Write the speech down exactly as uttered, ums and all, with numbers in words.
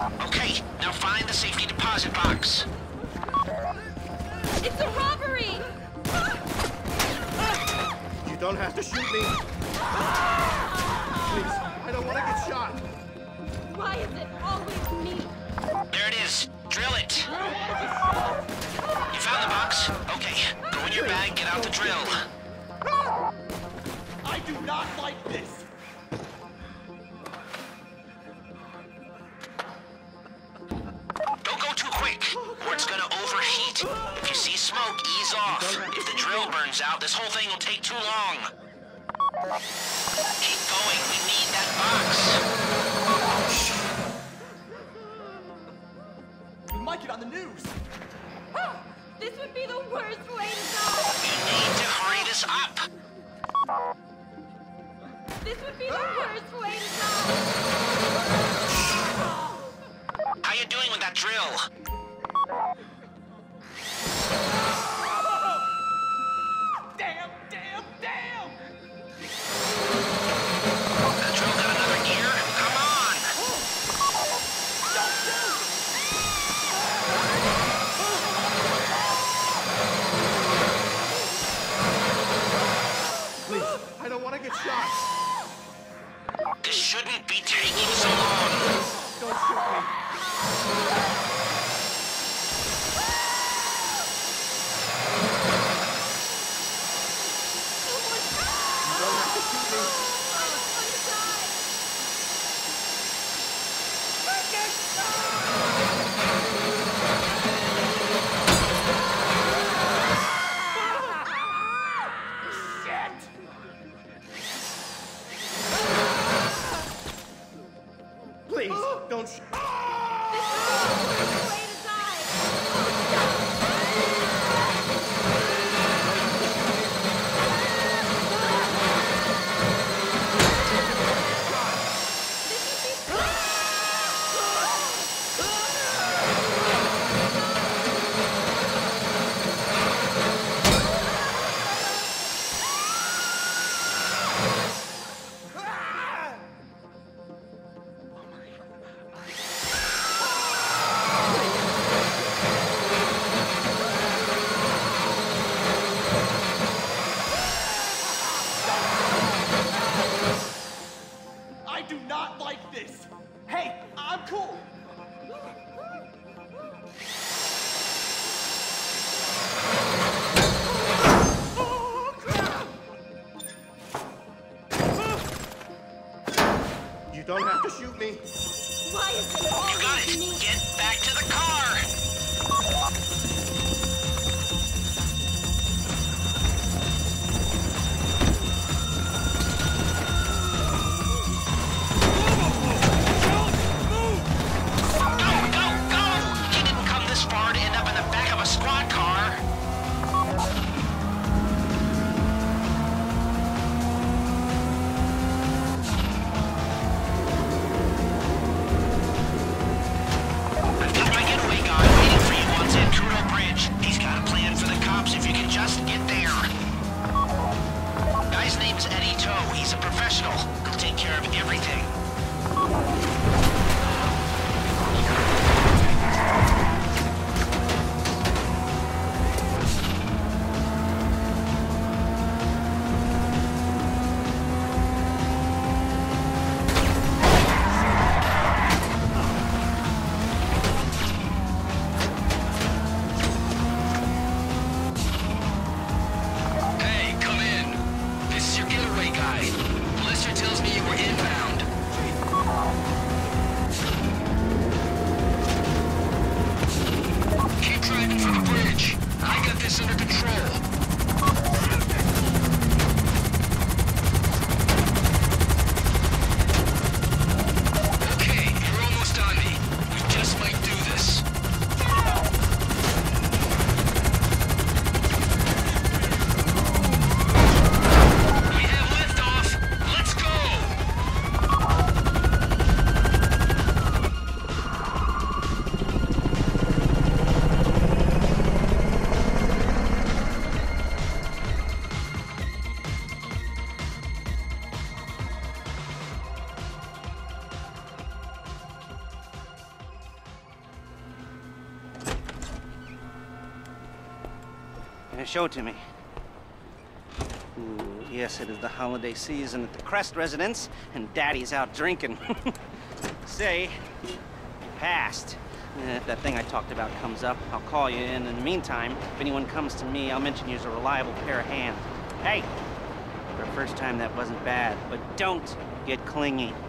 Okay, now find the safety deposit box. It's a robbery! You don't have to shoot me. Please, I don't want to get shot. Why is it always me? There it is. Drill it. You found the box? Okay. Go in your bag, get out the drill. I do not like this. Don't go too quick, or it's gonna overheat. If you see smoke, ease off. If the drill burns out, this whole thing will take too long. Keep going. We need that box. We might get on the news. This would be the worst way to die! You need to hurry this up. This would be the worst way to die! How you doing with that drill? Damn, damn, damn! That drill got another gear? Come on! Don't shoot! Please, I don't want to get shot. This shouldn't be taking so long. Don't shoot me. You don't have to shoot me. I just want to die! Please, don't shoot. This would be the worst way to die! This would be... I do not like this. Hey, I'm cool. You don't have to shoot me. Why is it You got always it. me? Get back to the car. Go, go, go! You didn't come this far to end up in the back of a squad car. I've got my getaway guy waiting for you on Zancudo Bridge. He's got a plan for the cops if you can just get there. Guy's name's Eddie Toe. He's a professional. He'll take care of everything. Hey, come in. This is your getaway guy. Blister tells me you were inbound. Keep driving for the bridge. I got this under control. Okay, you're almost on me. We just might do this. We have liftoff. Let's go. Uh, show it to me. Ooh, yes, it is the holiday season at the Crest residence, and Daddy's out drinking. Say, you passed. Uh, if that thing I talked about comes up, I'll call you, and in the meantime, if anyone comes to me, I'll mention you as a reliable pair of hands. Hey, for the first time, that wasn't bad, but don't get clingy.